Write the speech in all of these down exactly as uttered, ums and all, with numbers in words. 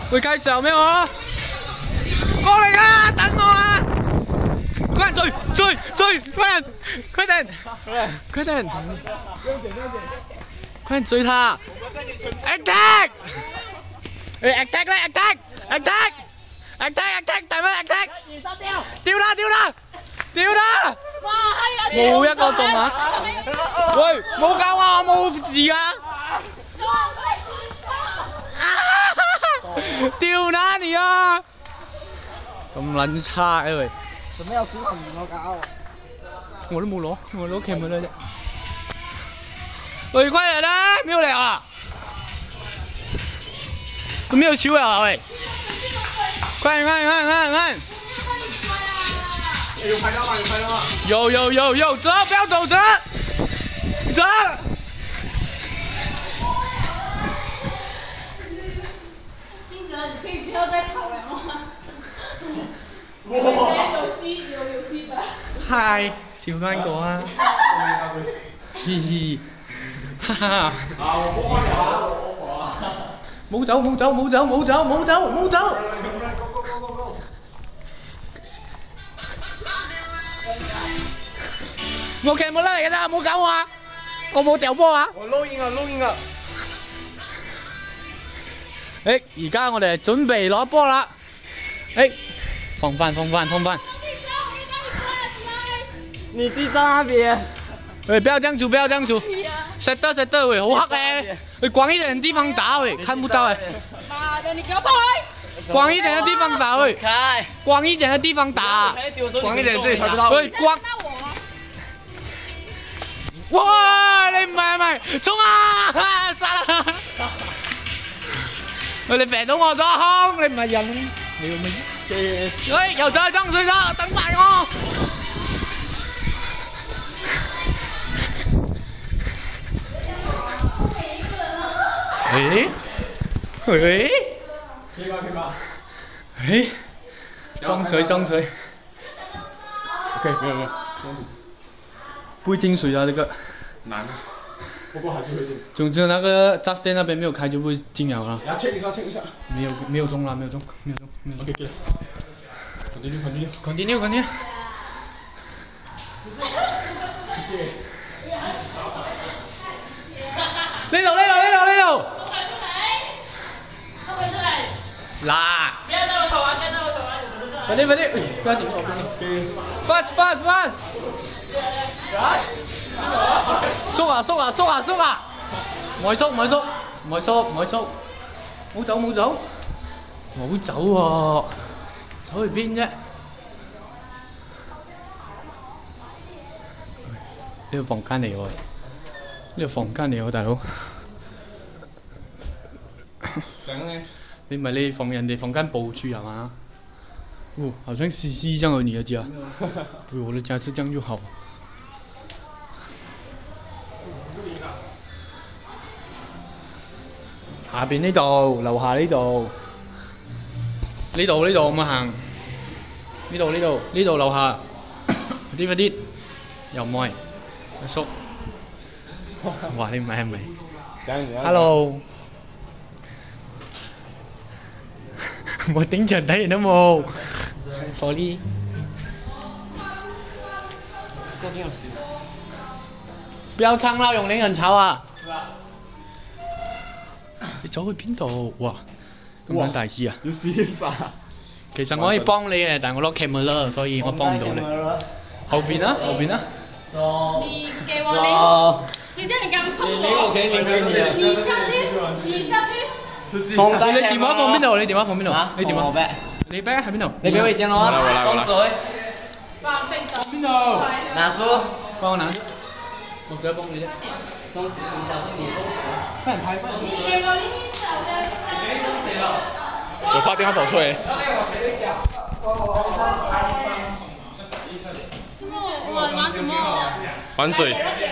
会开始有没有啊？过嚟啦，等我啊！快追追追，快点，快点，快点，快点追他 ！Attack！ 誒 attack 咧 attack attack attack attack 大乜 attack？ 掉啦掉啦掉啦！冇一個中啊！喂，冇搞啊，我冇事啊！掉哪你啊！咁撚差嘅喂！ 做咩有小紅我搞？ 我都冇攞，我攞 camera 啫。喂，快點啦，沒有了啊！都沒有球了喂！快點快點快點快點快點！ 有拍到嗎？有拍到嗎？ 有有有有，走，不要走，走，走。 金哲，你可以不要再跑了嗎？有吸有有吸的。 嗨，小翻個啊！嘻嘻，哈哈。啊，我播翻嚟啊！冇走冇走冇走冇走冇走冇走！我劇冇嚟㗎咋，冇搞我啊！我冇掉波啊！ 我錄音啊錄音啊！ 誒，而家我哋準備攞波啦！誒，放翻放翻放翻！ 你自己在那邊。 喂，不要這樣煮，不要這樣煮。set 得 set 得喂，好黑誒！喂，廣一點的地方打喂，看不到誒。 媽的，你給我跑開！ 廣一點的地方打喂，廣一點的地方打。 廣一點自己拍不到。 喂，廣。哇！你唔係唔係，衝啊！殺啦！喂，你射到我咗空，你唔係人。你咪。喂，又再裝水咗，等埋我。誒？誒？ 可以吧可以吧？ 誒？裝水裝水。 OK，沒有沒有。 不會進水啊，這個。 難。不過還是會進。 總之那個炸彈那邊沒有開就不會進了啦。 要 check 一下 check 一下。 沒有沒有中啦，沒有中，沒有中，沒有中。OK OK。Continue continue continue。呢度呢度呢度呢度。啦！不要在我頭啊！跟在我頭啊！快點快點！不要頂我！Fast fast fast！縮啊縮啊縮啊縮啊！唔可以縮唔可以縮唔可以縮唔可以縮！冇走冇走冇走喎！走去邊啫？呢個房間嚟喎，呢個房間嚟喎，大佬。 整呢？ 你唔係你房人哋房間部署係嘛？哦，好像是是這樣的你的家。對，我的家是這樣就好。下邊呢度，樓下呢度，呢度呢度咁行。呢度呢度呢度樓下，快啲快啲，又唔係，阿叔。哇！你唔係係咪 ？Hello。我頂場睇人都冇 ，sorry。不要唱啦，用臉很吵啊！你走去邊度？哇，咁撚大支啊！ 要試下。 其實我可以幫你嘅，但係我攞 camera，所以我幫唔到你。後邊啊，後邊啊。 你給我臉，誰叫你剛碰我？ 你我給你給你。 你下去，你下去。 你電話放邊度？你電話放邊度？你電話？你 bag 喺邊度？ 你俾我先咯。裝水。 放邊度？ 拿住。 幫我拿住。我只係幫你啫。 裝水，你小心點裝水。 快點拍，快點。 你給我臉，小心。 我怕電話跑出嚟。 什麼？我玩什麼？ 玩水。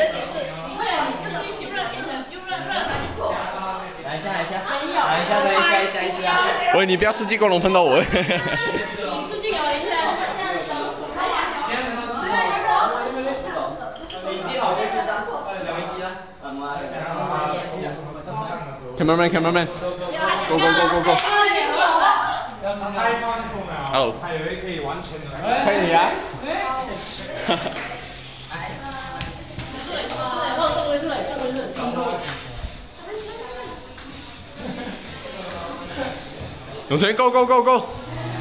來一下，來一下，來一下，來一下，一下，一下。 喂，你不要吃激光龍碰到我。 你出去給我一下。 Cameraman, cameraman. Go, go, go, go, go. Hello。 还有一可以完全的。 可以啊。 永泉 ，Go Go Go Go！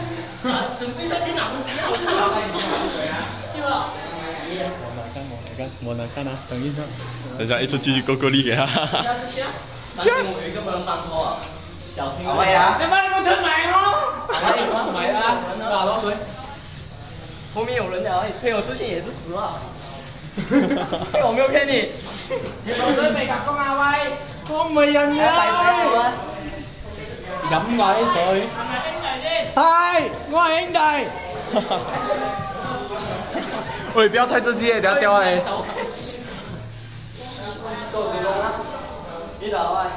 对吧？ 我能看啊，等一下。 等一下，一次继续 Go Go 力给他。 这样有一个不能放错啊，小心。好喂啊！你妈你冇出嚟咯！ 唔係啊，打落水。后面有人了，陪我出去也是死了。我沒有騙你。你落水未夾公啊喂？ 我唔係人嘅。飲埋啲水。係，我係兄弟。 喂，不要太刺激，等下掉哎。 你打喂。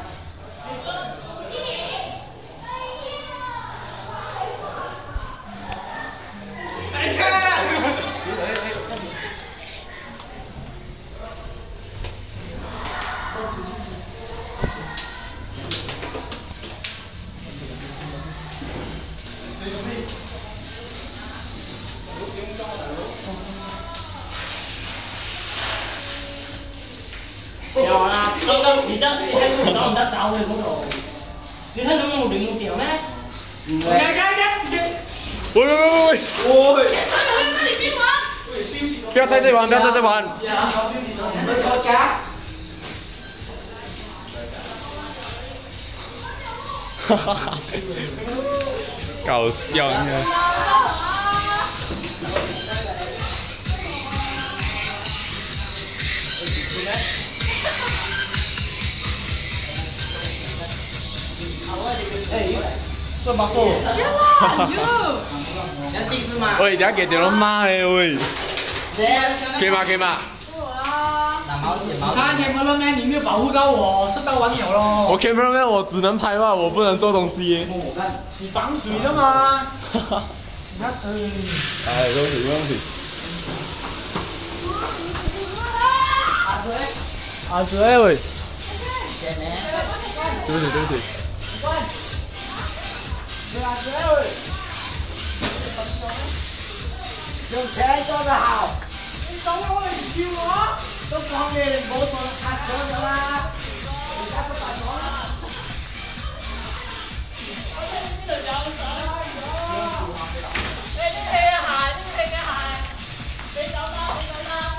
有啦，剛剛你這樣子還不知道人家找我有冇有？你睇到我零點咩？唔會。 喂喂喂喂！喂！ 那你冰玩？ 不要在这玩，不要在这玩。哈哈哈！搞笑呢。 這麼瘦。 喂，等下給點樣罵咧喂？可以嗎？可以嗎？ 你看 cameraman，你沒有保護到我，射到網友咯。 我 cameraman， 我只能拍嘛，我不能做東西。 你防水的嘛？你看， 哎，東西東西。 阿水喂。 對不起對不起。 用錢做得好。你等我嚟叫我，都講你冇做拆咗㗎啦，而家都大咗啦。你呢度有水。你啲氣嘅鞋，啲氣嘅鞋，你走啦，你走啦。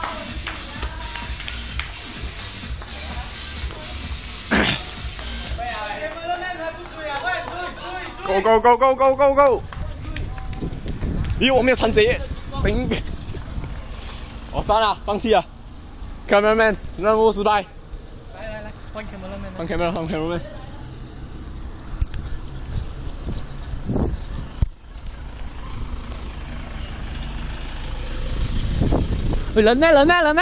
Go go go go go go go！ 咦，我沒有穿鞋，頂！我算了，放棄了。Cameraman， 任務失敗。 來來來，換 cameraman。 換 camera， 換 cameraman。 喂，人呢？人呢？人呢？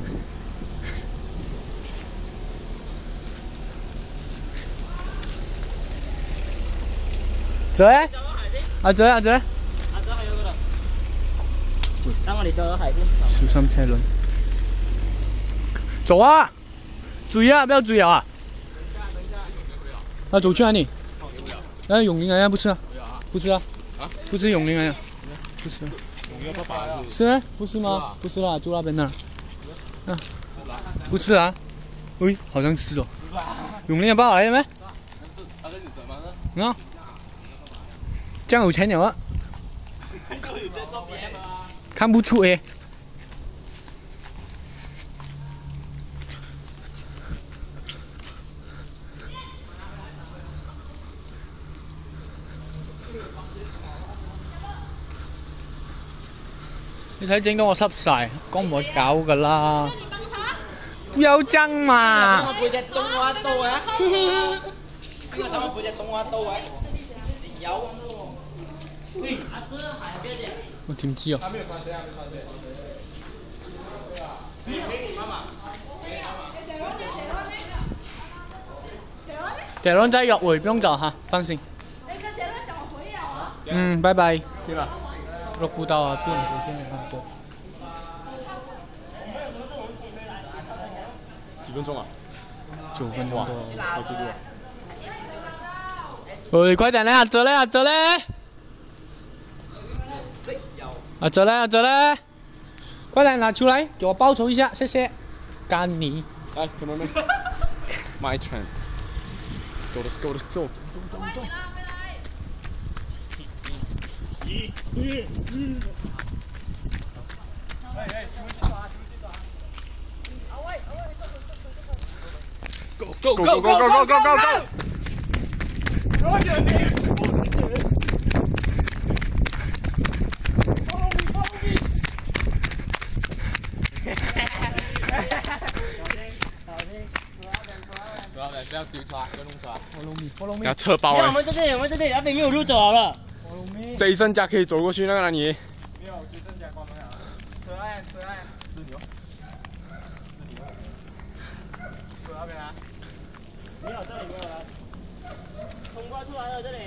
仔，阿仔，阿仔。 阿仔係嗰度。等我哋走咗海邊。 小心車輪。走啊！追啊！不要追啊！啊，走去哪里？那永宁啊，不吃啊？不吃啊？啊？不吃永宁啊？不吃。是吗？不是吗？不是啦，就那边那。啊。不是啊？喂，好像是哦。永宁包嚟嘅咩？啊？這樣有錢了啊！看不出誒。你睇整到我濕晒，講唔會搞噶啦。不要爭嘛！ 我背隻冬瓜刀啊！邊個睇我背隻冬瓜刀啊？自由。喂，阿姐係邊隻？ 我點知啊？謝倫仔約會，不用找哈，放心。嗯，拜拜。對吧？錄不到啊，不能出現啊，對。 幾分鐘啊？ 九分鐘多。 好記錄啊！ 喂，快點咧，阿哲咧，阿哲咧！ 啊，走了，走了，快点拿出来，给我报仇一下，谢谢。干你！ 来 ，come on man，my turn。Go let's go let's go。Go go go go go go go go！ 不要丢出来，不要弄出来。Follow me, follow me。要侧包哎！ 我们这边，我们这边那边没有路走好了。 这一剩家可以走过去那个哪里？ 没有，这一剩家关门了。车岸，车岸，是牛。是牛。车那边啊？ 没有，这里没有了。冲过出来了，这里。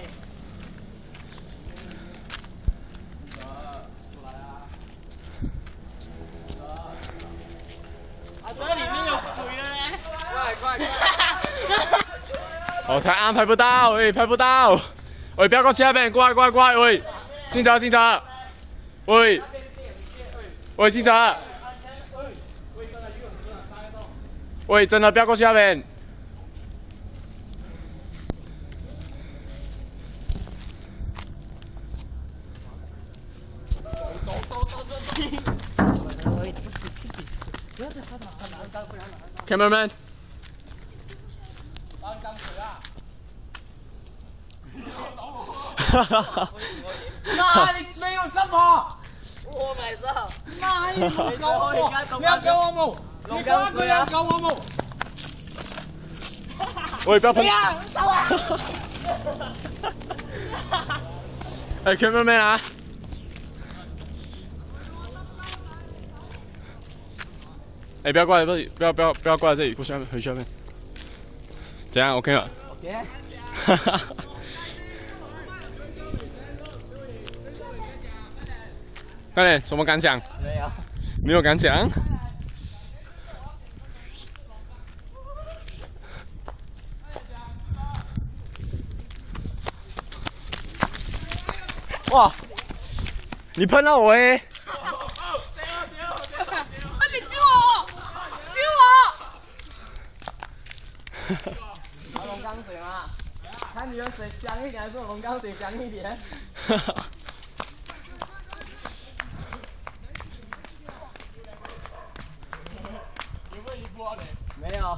啊，这里面有鬼了嘞！ 快快快！ 哦，太暗，拍不到，喂，拍不到，喂，不要过去那边，过来过来过来，喂，警察警察，喂，喂，警察，喂，真的不要过去那边。走走走走走。Cameraman。 哪里没有什么？我买账。哪里不搞我？不要搞我们！你光不要搞我们！ 喂，不要碰！ 不要，走啊！ 哎 ，cameraman 啊！哎，不要过来这里，不要不要不要过来这里，过去那边，回去那边。怎样 ？OK 吗 ？OK。 哈哈。快点，什么感想？ 没有。 没有感想。哇！你碰到我哎！ 快点救我！救我！ 拿龙缸水嘛，看你的水香一点还是我龙缸水香一点？没有。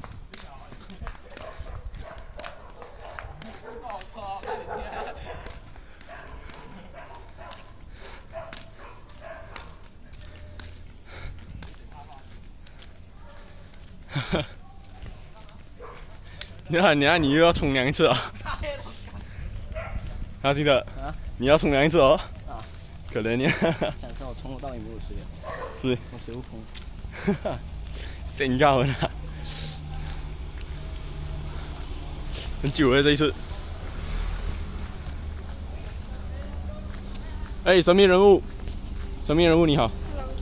你看，你看，你又要冲凉一次啊！阿金的，你要冲凉一次哦。啊，可怜你。 想说我从头到尾没有水。 是。 我水悟空。 哈哈，真高了。很久了这一次。哎，神秘人物，神秘人物你好。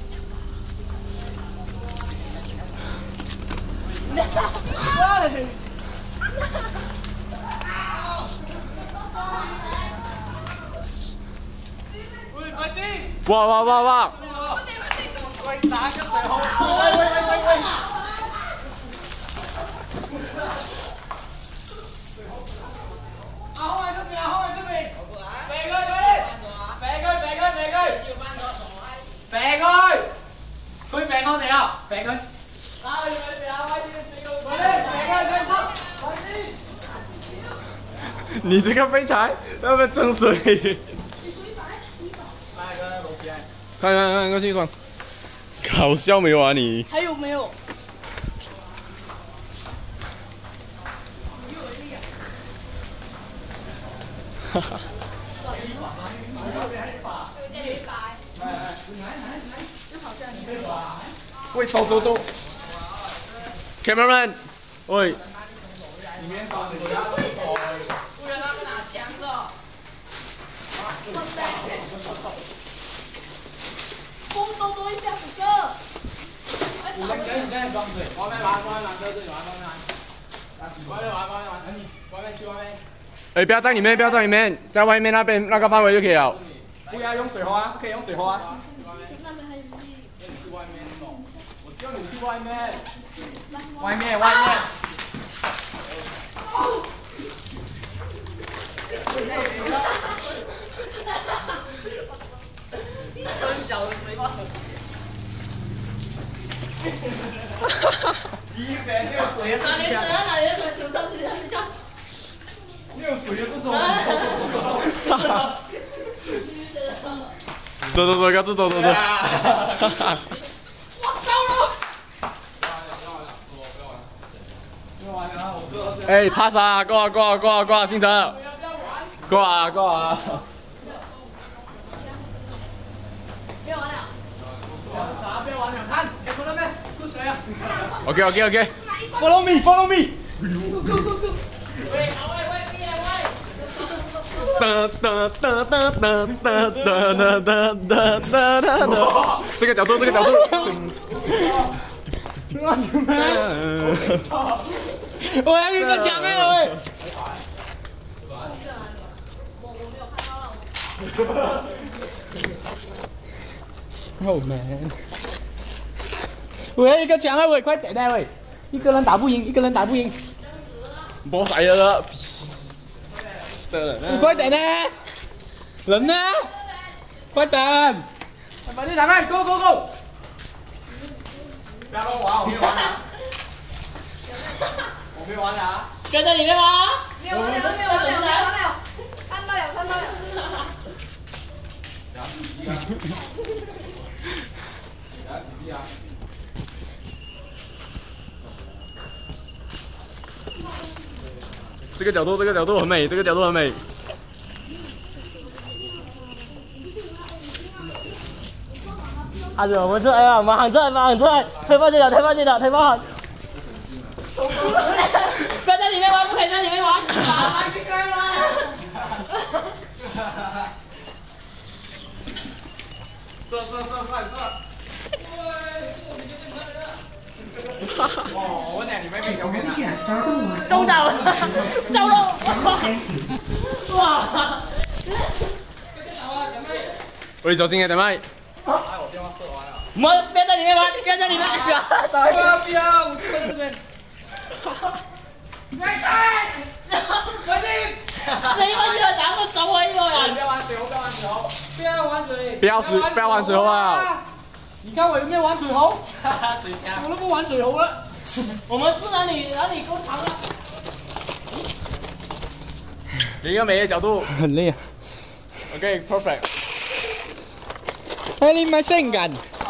哇哇哇哇！ 喂，打个水喉！喂喂喂喂喂！啊，后來出邊啊，後來出邊！射佢，快啲！射佢，射佢，射佢！射佢！佢射我哋啊！射佢！啊，你咪射啊！快啲，射佢！快啲，射佢，佢跑！快啲！ 你這個廢柴，要不要蒸水？看看看，過去裝。搞笑沒有啊你？ 還有沒有？ 哈哈。喂，走走走 ！Cameraman， 喂。 裡面裝水啊！不然他們拿槍的。 風多多一下子射。 你現在裝水，外面玩，外面玩，這裡玩，外面玩。外面玩，外面玩，你外面去外面。 哎，不要在裡面，不要在裡面，在外面那邊那個範圍就可以了。 不要用水花，不可以用水花。 那边还有我叫你去外面，外面外面。 跟脚的水花。 一百六水哪里水啊？哪里的水？球上去，上去上。 六水的这种。 走走走，赶紧走走走。 我糟了！ 哎，帕萨，过啊过啊过啊过啊，星辰，过啊过啊。 不要玩了。 啥？不要玩了，看，看到没？过水啊 OK OK OK。 Follow me, follow me. 喂，喂喂，别喂。 哒哒哒哒哒哒哒哒哒哒哒。这个角度，这个角度。 我去咩？我要一个奖哎喂！ 我我没有看到了。 Oh man！ 我要一个奖啊喂，快点啊喂！一个人打不赢，一个人打不赢。 冇使啦。 快点呢！人呢？快点！快啲打开 ，Go Go Go！ 不要乱玩，我没有玩啊！我没有玩啊！ 跟着里面吗？ 没有完了，没有完了，没有完了，看到了，看到了。 这个角度，这个角度很美，这个角度很美。 阿祖，我们这哎呀，马上这，马上这，推放这的，推放这的，推放。不要在里面玩，不可以在里面玩。 射射射快射！哦，我俩你妹妹有没有？ 中招了，中了！哇！ 喂，小心点，等麦。 我电话射完了。 我们不要在里面玩，不要在里面。不要不要，我在这边。快点！快点！ 你我要打個走位個人。 不要玩水猴，不要玩水猴，不要玩水， 不要水，不要玩水猴啊！ 你看我有没有玩水猴？水枪，我都不玩水猴了。 我们是哪里哪里够长了？ 一个美的角度， 很累啊。 OK，perfect。 哎，你咪性感。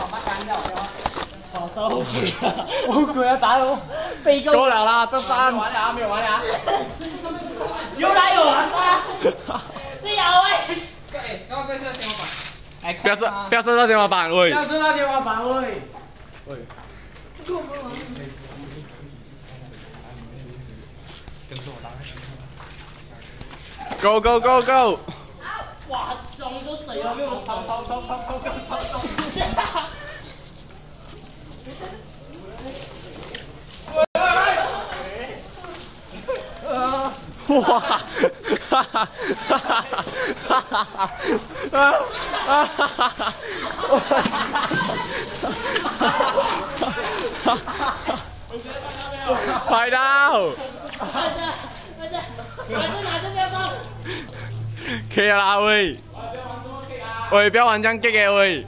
好收皮啊！ 好攰啊，打佬。 被告够了啦，这三。 玩了，没有玩了。 又来有玩啊！ 是有喂。 对，刚刚被射天花板。哎， 不要射，不要射到天花板，喂。 不要射到天花板，喂。喂。 Go go go go！ 哇，中都水了，没有冲冲冲冲冲冲冲冲！ 哇！哈哈哈哈哈哈！啊啊哈哈哈！拍到！ 拿着拿着不要动。 可以啦喂，喂不要玩这样 gig 的喂。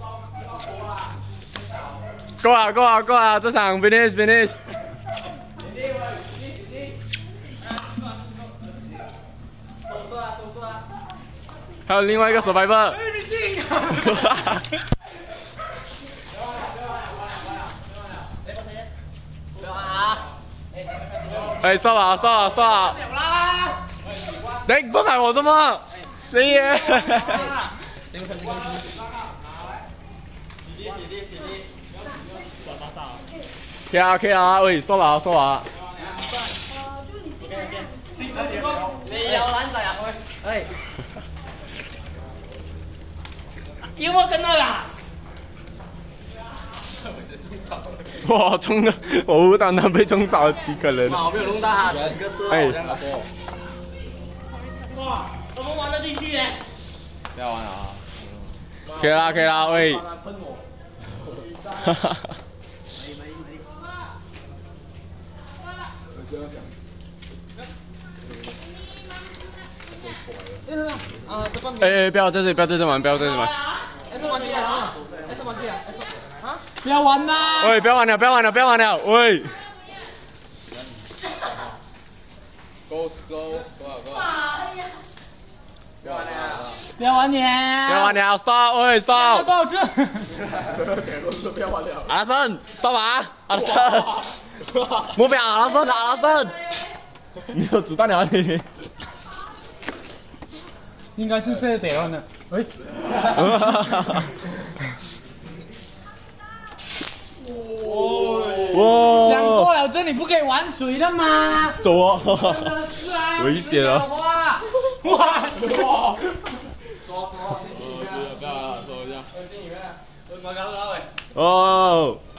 够啊够啊够啊，这场 finish finish。还有另外一个 survivor。哎 ，stop 啊 stop 啊 stop 啊！ 你不係我啫嘛，你嘢。OK 啊 OK 啊，喂，stop 啊 stop 啊。 你有懶仔啊？喂，要我跟佢啊？ 哇，冲的，我无单单被冲着，几可能？ 我没有弄到他，一个射哎。 哇，怎么玩得进去呢？ 不要玩了啊！ 可以啦，可以啦，喂。哈哈。哎哎，不要在这里，不要在这玩，不要在这玩。 不要玩啦！ 喂，不要玩了，不要玩了，不要玩了，喂。Go go go go。不要玩了。 不要玩你！ 不要玩了 ，stop， 喂 ，stop。 不好吃。 不要玩了。阿拉森，stop 啊！阿拉森，目标阿拉森，阿拉森。你有子弹了你？ 应该是这点呢。喂。 哇！ 讲过了，这里不可以玩水的吗？ 走啊！ 真的是啊， 危险啊！ 哇哇哇！ 不要了，收一下。哦。